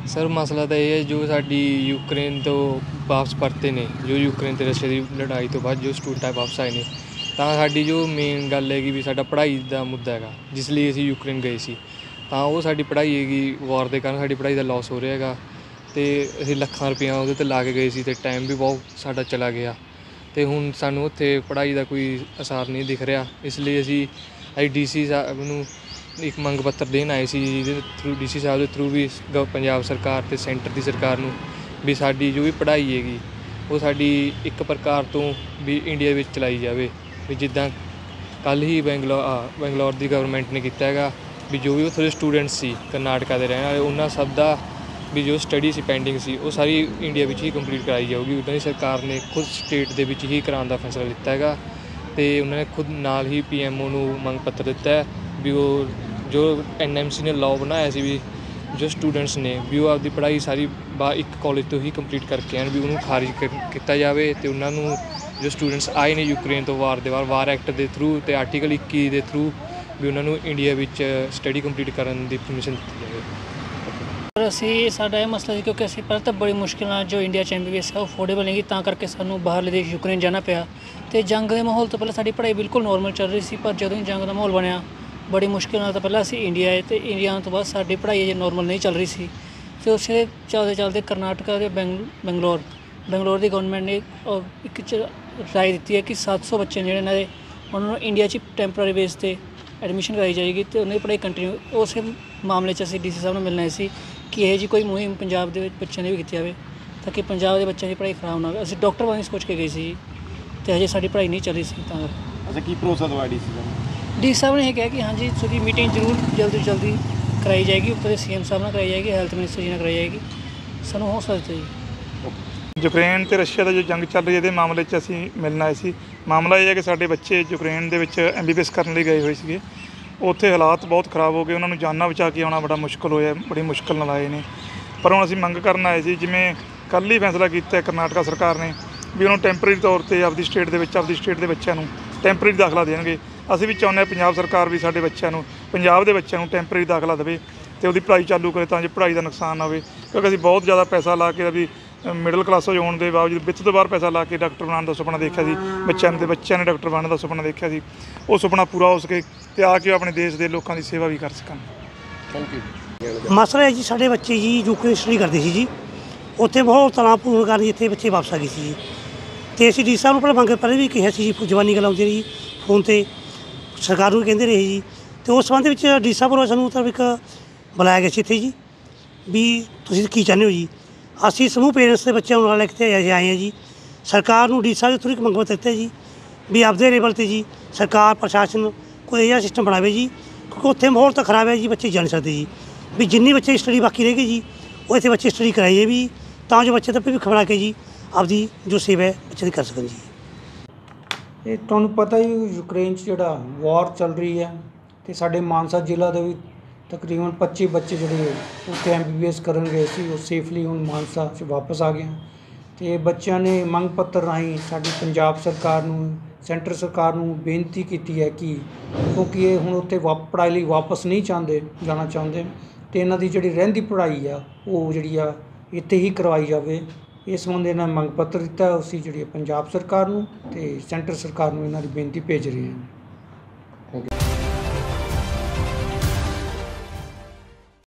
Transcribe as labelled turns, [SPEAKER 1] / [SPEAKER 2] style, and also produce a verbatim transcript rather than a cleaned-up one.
[SPEAKER 1] Sir मसला तो यह है जो साडी यूक्रेन तो वापस परते ने, जो यूक्रेन ते रशिया की लड़ाई तो बाद जो स्टूडेंट वापस आए ने, ਤਾਂ ਸਾਡੀ ਜੋ ਮੇਨ ਗੱਲ ਹੈਗੀ ਵੀ ਸਾਡਾ ਪੜ੍ਹਾਈ ਦਾ ਮੁੱਦਾ ਹੈਗਾ, ਜਿਸ ਲਈ ਅਸੀਂ ਯੂਕਰੇਨ ਗਏ ਸੀ। ਤਾਂ ਉਹ ਸਾਡੀ ਪੜ੍ਹਾਈ ਹੈਗੀ, ਵਾਰ ਦੇ ਕਾਰਨ ਸਾਡੀ ਪੜ੍ਹਾਈ ਦਾ ਲੋਸ ਹੋ ਰਿਹਾ ਹੈਗਾ ਅਤੇ ਅਸੀਂ ਲੱਖਾਂ ਰੁਪਈਆ ਉਹਦੇ 'ਤੇ ਲਾ ਕੇ ਗਏ ਸੀ ਅਤੇ ਟਾਈਮ ਵੀ ਬਹੁਤ ਸਾਡਾ ਚਲਾ ਗਿਆ ਅਤੇ ਹੁਣ ਸਾਨੂੰ ਉੱਥੇ ਪੜ੍ਹਾਈ ਦਾ ਕੋਈ ਅਸਾਰ ਨਹੀਂ ਦਿਖ ਰਿਹਾ। ਇਸ ਲਈ ਅਸੀਂ ਅਸੀਂ ਡੀ ਸੀ ਸਾਹਿਬ ਨੂੰ ਇੱਕ ਮੰਗ ਪੱਤਰ ਦੇਣ ਆਏ ਸੀ, ਜਿਹਦੇ ਥਰੂ ਡੀ ਸੀ ਸਾਹਿਬ ਦੇ ਥਰੂ ਵੀ ਗ ਪੰਜਾਬ ਸਰਕਾਰ ਅਤੇ ਸੈਂਟਰ ਦੀ ਸਰਕਾਰ ਨੂੰ ਵੀ ਸਾਡੀ ਜੋ ਵੀ ਪੜ੍ਹਾਈ ਹੈਗੀ ਉਹ ਸਾਡੀ ਇੱਕ ਪ੍ਰਕਾਰ ਤੋਂ ਵੀ ਇੰਡੀਆ ਵਿੱਚ ਚਲਾਈ ਜਾਵੇ। ਵੀ ਜਿੱਦਾਂ ਕੱਲ੍ਹ ਹੀ ਬੈਂਗਲੌਰ ਬੈਂਗਲੌਰ ਦੀ ਗਵਰਨਮੈਂਟ ਨੇ ਕੀਤਾ ਹੈਗਾ ਵੀ ਜੋ ਵੀ ਉੱਥੋਂ ਦੇ ਸਟੂਡੈਂਟਸ ਸੀ ਕਰਨਾਟਕਾ ਦੇ ਰਹਿਣ ਵਾਲੇ, ਉਹਨਾਂ ਸਭ ਦਾ ਵੀ ਜੋ ਸਟੱਡੀ ਸੀ ਪੈਂਡਿੰਗ ਸੀ ਉਹ ਸਾਰੀ ਇੰਡੀਆ ਵਿੱਚ ਹੀ ਕੰਪਲੀਟ ਕਰਾਈ ਜਾਊਗੀ। ਉਹਨਾਂ ਦੀ ਸਰਕਾਰ ਨੇ ਖੁਦ ਸਟੇਟ ਦੇ ਵਿੱਚ ਹੀ ਕਰਾਉਣ ਦਾ ਫੈਸਲਾ ਲਿੱਤਾ ਹੈਗਾ ਅਤੇ ਉਹਨਾਂ ਨੇ ਖੁਦ ਨਾਲ ਹੀ ਪੀ ਐਮ ਓ ਨੂੰ ਮੰਗ ਪੱਤਰ ਦਿੱਤਾ ਹੈ ਵੀ ਉਹ ਜੋ ਐਨ ਐਮ ਸੀ ਨੇ ਲਾਅ ਬਣਾਇਆ ਸੀ ਵੀ ਜੋ ਸਟੂਡੈਂਟਸ ਨੇ ਵੀ ਉਹ ਆਪਦੀ ਪੜ੍ਹਾਈ ਸਾਰੀ ਬਾ ਇੱਕ ਕਾਲਜ ਤੋਂ ਹੀ ਕੰਪਲੀਟ ਕਰਕੇ ਆਉਣ, ਵੀ ਉਹਨੂੰ ਖਾਰਿਜ ਕੀਤਾ ਜਾਵੇ ਅਤੇ ਉਹਨਾਂ ਨੂੰ ਜੋ ਸਟੂਡੈਂਟਸ ਆਏ ਨੇ ਯੂਕਰੇਨ ਤੋਂ ਵਾਰ ਦੇ ਵਾਰ ਵਾਰ ਐਕਟ ਦੇ ਥਰੂ ਅਤੇ ਆਰਟੀਕਲ ਇੱਕੀ ਦੇ ਥਰੂ ਵੀ ਉਹਨਾਂ ਨੂੰ ਇੰਡੀਆ ਵਿੱਚ ਸਟੱਡੀ ਕੰਪਲੀਟ ਕਰਨ ਦੀ ਪਰਮਿਸ਼ਨ ਦਿੱਤੀ ਜਾਵੇ।
[SPEAKER 2] ਪਰ ਅਸੀਂ ਸਾਡਾ ਇਹ ਮਸਲਾ ਸੀ ਕਿਉਂਕਿ ਅਸੀਂ ਪਹਿਲਾਂ ਤਾਂ ਬੜੀ ਮੁਸ਼ਕਿਲ ਨਾਲ ਜੋ ਇੰਡੀਆ 'ਚ ਐਮ ਬੀ ਬੀ ਐਸ ਹੈ ਉਹ ਅਫੋਰਡੇਬਲ ਨਹੀਂ ਗੀ, ਤਾਂ ਕਰਕੇ ਸਾਨੂੰ ਬਾਹਰਲੇ ਦੇਸ਼ ਯੂਕਰੇਨ ਜਾਣਾ ਪਿਆ। ਅਤੇ ਜੰਗ ਦੇ ਮਾਹੌਲ ਤੋਂ ਪਹਿਲਾਂ ਸਾਡੀ ਪੜ੍ਹਾਈ ਬਿਲਕੁਲ ਨੋਰਮਲ ਚੱਲ ਰਹੀ ਸੀ, ਪਰ ਜਦੋਂ ਹੀ ਜੰਗ ਦਾ ਮਾਹੌਲ ਬਣਿਆ ਬੜੀ ਮੁਸ਼ਕਿਲ ਨਾਲ ਤਾਂ ਪਹਿਲਾਂ ਅਸੀਂ ਇੰਡੀਆ ਆਏ ਅਤੇ ਇੰਡੀਆ ਆਉਣ ਤੋਂ ਬਾਅਦ ਸਾਡੀ ਪੜ੍ਹਾਈ ਅਜੇ ਨੋਰਮਲ ਨਹੀਂ ਚੱਲ ਰਹੀ ਸੀ। ਅਤੇ ਉਸੇ ਚੱਲਦੇ ਚੱਲਦੇ ਕਰਨਾਟਕਾ ਦੇ ਬੈਂਗ ਬੰਗਲੌਰ ਬੰਗਲੌਰ ਦੀ ਗਵਰਨਮੈਂਟ ਨੇ ਇੱਕ ਚ ਰਾਏ ਦਿੱਤੀ ਹੈ ਕਿ ਸੱਤ ਸੌ ਬੱਚੇ ਜਿਹੜੇ ਇਹਨਾਂ ਦੇ ਉਹਨਾਂ ਨੂੰ ਇੰਡੀਆ 'ਚ ਟੈਂਪਰਰੀ ਬੇਸ 'ਤੇ ਐਡਮਿਸ਼ਨ ਕਰਾਈ ਜਾਏਗੀ ਅਤੇ ਉਹਨਾਂ ਦੀ ਪੜ੍ਹਾਈ ਕੰਟੀਨਿਊ। ਉਸੇ ਮਾਮਲੇ 'ਚ ਅਸੀਂ ਡੀ ਸੀ ਸਾਹਿਬ ਨੂੰ ਮਿਲਣਾ ਸੀ ਕਿ ਇਹੋ ਜਿਹੀ ਕੋਈ ਮੁਹਿੰਮ ਪੰਜਾਬ ਦੇ ਵਿੱਚ ਬੱਚਿਆਂ ਦੀ ਵੀ ਕੀਤੀ ਜਾਵੇ ਤਾਂ ਕਿ ਪੰਜਾਬ ਦੇ ਬੱਚਿਆਂ ਦੀ ਪੜ੍ਹਾਈ ਖਰਾਬ ਨਾ ਹੋਵੇ। ਅਸੀਂ ਡਾਕਟਰ ਬਣਨ ਦੀ ਸੋਚ ਕੇ ਗਏ ਸੀ ਅਤੇ ਹਜੇ ਸਾਡੀ ਪੜ੍ਹਾਈ ਨਹੀਂ ਚੱਲੀ ਸੀ। ਤਾਂ
[SPEAKER 3] ਅੱਛਾ, ਕੀ ਭਰੋਸਾ ਦਵਾਇਆ ਡੀ ਸੀ ਸਾਹਿਬ?
[SPEAKER 2] ਡੀ ਸਾਹਿਬ ਨੇ ਇਹ ਕਿਹਾ ਕਿ ਹਾਂਜੀ ਤੁਹਾਡੀ ਮੀਟਿੰਗ ਜ਼ਰੂਰ ਜਲਦੀ ਤੋਂ ਜਲਦੀ ਕਰਾਈ ਜਾਏਗੀ, ਉੱਪਰ ਦੇ ਸੀ ਐਮ ਸਾਹਿਬ ਨਾਲ ਕਰਾਈ ਜਾਏਗੀ, ਹੈਲਥ ਮਿਨਿਸਟਰ ਜੀ ਨਾਲ ਕਰਾਈ ਜਾਏਗੀ। ਸਾਨੂੰ ਹੌਸਲਾ ਦਿੱਤਾ ਜੀ।
[SPEAKER 4] ਯੂਕਰੇਨ ਅਤੇ ਰਸ਼ੀਆ ਦਾ ਜੋ ਜੰਗ ਚੱਲ ਰਹੀ ਹੈ ਇਹਦੇ ਮਾਮਲੇ 'ਚ ਅਸੀਂ ਮਿਲਣ ਆਏ ਸੀ। ਮਾਮਲਾ ਇਹ ਹੈ ਕਿ ਸਾਡੇ ਬੱਚੇ ਯੂਕਰੇਨ ਦੇ ਵਿੱਚ ਐਮ ਬੀ ਬੀ ਐਸ ਕਰਨ ਲਈ ਗਏ ਹੋਏ ਸੀਗੇ। ਉੱਥੇ ਹਾਲਾਤ ਬਹੁਤ ਖਰਾਬ ਹੋ ਗਏ, ਉਹਨਾਂ ਨੂੰ ਜਾਨਾਂ ਬਚਾ ਕੇ ਆਉਣਾ ਬੜਾ ਮੁਸ਼ਕਿਲ ਹੋਇਆ, ਬੜੀ ਮੁਸ਼ਕਿਲ ਨਾਲ ਆਏ ਨੇ। ਪਰ ਹੁਣ ਅਸੀਂ ਮੰਗ ਕਰਨ ਆਏ ਸੀ, ਜਿਵੇਂ ਕੱਲ੍ਹ ਹੀ ਫੈਸਲਾ ਕੀਤਾ ਕਰਨਾਟਕਾ ਸਰਕਾਰ ਨੇ ਵੀ ਉਹਨੂੰ ਟੈਂਪਰੇਰੀ ਤੌਰ 'ਤੇ ਆਪਦੀ ਸਟੇਟ ਦੇ ਵਿੱਚ ਆਪਦੀ ਸਟੇਟ ਦੇ ਬੱਚਿਆਂ ਨੂੰ ਟੈਂਪਰੇਰੀ ਦਾਖਲਾ ਦੇਣਗੇ। ਅਸੀਂ ਵੀ ਚਾਹੁੰਦੇ ਹਾਂ ਪੰਜਾਬ ਸਰਕਾਰ ਵੀ ਸਾਡੇ ਬੱਚਿਆਂ ਨੂੰ ਪੰਜਾਬ ਦੇ ਬੱਚਿਆਂ ਨੂੰ ਟੈਂਪਰੇਰੀ ਦਾਖਲਾ ਦੇਵੇ ਅਤੇ ਉਹਦੀ ਪੜ੍ਹਾਈ ਚਾਲੂ ਕਰੇ ਤਾਂ ਜੋ ਪੜ੍ਹਾਈ ਦਾ ਨੁਕਸਾਨ ਨਾ ਹੋਵੇ। ਕਿਉਂਕਿ ਅਸੀਂ ਬਹੁਤ ਜ਼ਿਆਦਾ ਪੈਸਾ ਲਾ ਕੇ ਵੀ ਮਿਡਲ ਕਲਾਸ ਹੋਣ ਦੇ ਬਾਵਜੂਦ ਵਿੱਤ ਤੋਂ ਬਾਹਰ ਪੈਸਾ ਲਾ ਕੇ ਡਾਕਟਰ ਬਣਾਉਣ ਦਾ ਸੁਪਨਾ ਦੇਖਿਆ ਸੀ ਬੱਚਿਆਂ ਨੇ, ਅਤੇ ਬੱਚਿਆਂ ਨੇ ਡਾਕਟਰ ਬਣਨ ਦਾ ਸੁਪਨਾ ਦੇਖਿਆ ਸੀ। ਉਹ ਸੁਪਨਾ ਪੂਰਾ ਹੋ ਸਕੇ ਅਤੇ ਆ ਕੇ ਆਪਣੇ ਦੇਸ਼ ਦੇ ਲੋਕਾਂ ਦੀ ਸੇਵਾ ਵੀ ਕਰ ਸਕਣ।
[SPEAKER 3] Thank you.
[SPEAKER 5] ਮਸਲਾ ਹੈ ਜੀ, ਸਾਡੇ ਬੱਚੇ ਜੀ ਯੂਕਰੇਨ ਸਟੱਡੀ ਕਰਦੇ ਸੀ ਜੀ, ਉੱਥੇ ਬਹੁਤ ਤਣਾਅਪੂਰਨ ਕਾਰਨ ਇੱਥੇ ਬੱਚੇ ਵਾਪਸ ਆ ਗਏ ਸੀ ਜੀ। ਅਤੇ ਅਸੀਂ ਡੀ ਸਾਹਿਬ ਨੂੰ ਪਹਿਲਾਂ ਮੰਗ ਪਹਿਲੇ ਵੀ ਕਿਹਾ ਸੀ ਜੀ, ਜਵਾਨੀ ਗੱਲ ਆਉਂਦੀ ਰਹੀ ਫੋਨ 'ਤੇ, ਸਰਕਾਰ ਨੂੰ ਵੀ ਕਹਿੰਦੇ ਰਹੇ ਜੀ। ਅਤੇ ਉਸ ਸੰਬੰਧ ਵਿੱਚ ਡੀ ਸਾਹਿਬ ਵੱਲੋਂ ਸਾਨੂੰ ਮਤਲਬ ਇੱਕ ਬੁਲਾਇਆ ਗਿਆ ਸੀ ਇੱਥੇ ਜੀ ਵੀ ਤੁਸੀਂ ਕੀ ਚਾਹੁੰਦੇ ਹੋ ਜੀ। ਅਸੀਂ ਸਮੂਹ ਪੇਰੈਂਟਸ ਦੇ ਬੱਚਿਆਂ ਨੂੰ ਨਾਲ ਲੈ ਕੇ ਆਏ ਹਾਂ ਜੀ। ਸਰਕਾਰ ਨੂੰ ਡੀ ਸਾਹਿਬ ਦੇ ਥਰੂ ਇੱਕ ਮੰਗ ਪੱਤਰ ਦਿੱਤਾ ਜੀ ਵੀ ਆਪਦੇ ਲੈਵਲ 'ਤੇ ਜੀ ਸਰਕਾਰ ਪ੍ਰਸ਼ਾਸਨ ਕੋਈ ਅਜਿਹਾ ਸਿਸਟਮ ਬਣਾਵੇ ਜੀ, ਕਿਉਂਕਿ ਉੱਥੇ ਮਾਹੌਲ ਤਾਂ ਖਰਾਬ ਹੈ ਜੀ, ਬੱਚੇ ਜਾ ਨਹੀਂ ਸਕਦੇ ਜੀ। ਵੀ ਜਿੰਨੀ ਬੱਚੇ ਦੀ ਸਟੱਡੀ ਬਾਕੀ ਰਹਿ ਗਈ ਜੀ ਉਹ ਇੱਥੇ ਬੱਚੇ ਸਟੱਡੀ ਕਰਾਈਏ ਵੀ, ਤਾਂ ਜੋ ਬੱਚੇ ਦਾ ਭਵਿੱਖ ਬਣਾ ਕੇ ਜੀ ਆਪਦੀ ਜੋ ਸੇਵਾ ਹੈ ਬੱਚੇ ਦੀ ਕਰ ਸਕਣ ਜੀ।
[SPEAKER 6] ਇਹ ਤੁਹਾਨੂੰ ਪਤਾ ਹੀ ਯੂਕਰੇਨ 'ਚ ਜਿਹੜਾ ਵਾਰ ਚੱਲ ਰਹੀ ਹੈ ਅਤੇ ਸਾਡੇ ਮਾਨਸਾ ਜ਼ਿਲ੍ਹਾ ਦੇ ਵੀ ਤਕਰੀਬਨ ਪੱਚੀ ਬੱਚੇ ਜਿਹੜੇ ਉੱਥੇ ਐਮ ਬੀ ਬੀ ਐਸ ਕਰਨ ਗਏ ਸੀ ਉਹ ਸੇਫਲੀ ਹੁਣ ਮਾਨਸਾ 'ਚ ਵਾਪਸ ਆ ਗਏ। ਅਤੇ ਬੱਚਿਆਂ ਨੇ ਮੰਗ ਪੱਤਰ ਰਾਹੀਂ ਸਾਡੀ ਪੰਜਾਬ ਸਰਕਾਰ ਨੂੰ, ਸੈਂਟਰ ਸਰਕਾਰ ਨੂੰ ਬੇਨਤੀ ਕੀਤੀ ਹੈ ਕਿ ਕਿਉਂਕਿ ਇਹ ਹੁਣ ਉੱਥੇ ਵਾ ਪੜ੍ਹਾਈ ਲਈ ਵਾਪਸ ਨਹੀਂ ਚਾਹੁੰਦੇ ਜਾਣਾ ਚਾਹੁੰਦੇ, ਅਤੇ ਇਹਨਾਂ ਦੀ ਜਿਹੜੀ ਰਹਿੰਦੀ ਪੜ੍ਹਾਈ ਆ ਉਹ ਜਿਹੜੀ ਆ ਇੱਥੇ ਹੀ ਕਰਵਾਈ ਜਾਵੇ। ਇਸ ਸੰਬੰਧੀ ਇਹਨਾਂ ਮੰਗ ਪੱਤਰ ਦਿੱਤਾ। ਅਸੀਂ ਜਿਹੜੀ ਪੰਜਾਬ ਸਰਕਾਰ ਨੂੰ ਅਤੇ ਸੈਂਟਰ ਸਰਕਾਰ ਨੂੰ ਇਹਨਾਂ ਦੀ ਬੇਨਤੀ ਭੇਜ ਰਹੇ ਹਾਂ।